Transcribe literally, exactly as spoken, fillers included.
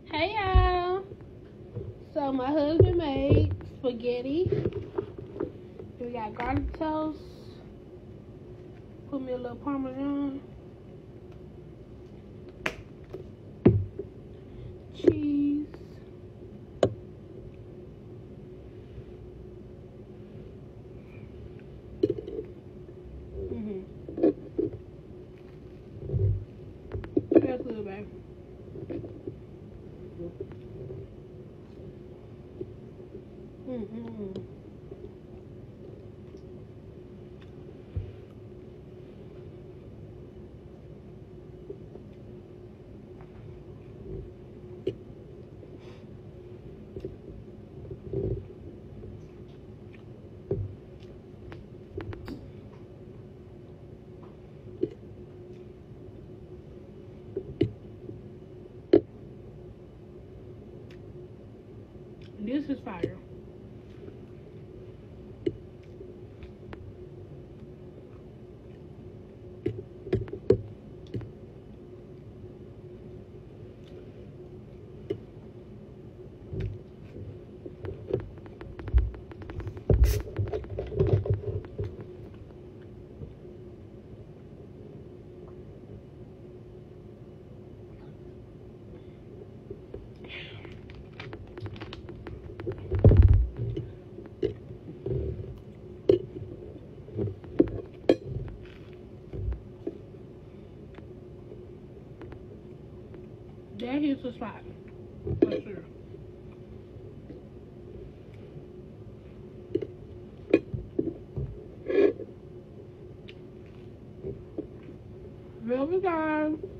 Hey y'all. So my husband made spaghetti. We got garlic toast. Put me a little Parmesan. Cheese. Mm-hmm. That's good, babe. Mm-hmm. This is fire. That hits the spot, for sure. Velvet guys.